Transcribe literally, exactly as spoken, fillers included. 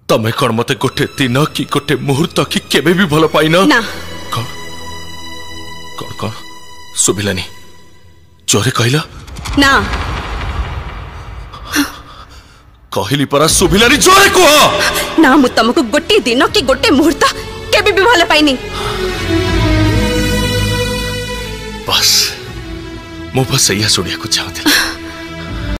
तमें कौन मते गोटे दिन कि गोटे मुहूर्त कि केबे भी भल पाइना ना कौन कौन कौन सुभिलानी जोरे कहला ना कहली परा सुभिलानी जोरे कह ना मु तुमको गोटे दिन कि गोटे मुहूर्त केबे भी भल पाइनी बस मु बस या सुनिया को चाहती